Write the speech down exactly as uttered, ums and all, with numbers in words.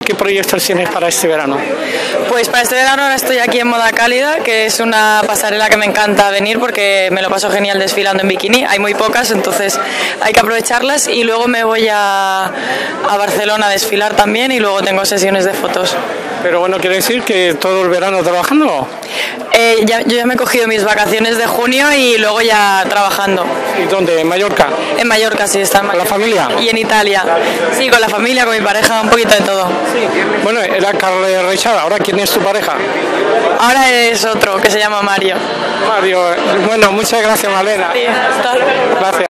¿Qué proyectos tienes para este verano? Pues para este verano ahora estoy aquí en Moda Cálida, que es una pasarela que me encanta venir porque me lo paso genial desfilando en bikini. Hay muy pocas, entonces hay que aprovecharlas, y luego me voy a, a Barcelona a desfilar también, y luego tengo sesiones de fotos. Pero bueno, ¿quiere decir que todo el verano trabajando? Eh, ya, yo ya me he cogido mis vacaciones de junio y luego ya trabajando. ¿Y dónde? ¿En Mallorca? En Mallorca, sí, está en Mallorca. ¿Con la familia? Y en Italia. Sí, con la familia, con mi pareja, un poquito de todo. Sí. Bueno, era Carle Reixada. ¿Ahora quién es tu pareja? Ahora es otro, que se llama Mario. Mario. Bueno, muchas gracias, Malena. Sí, hasta luego. Gracias.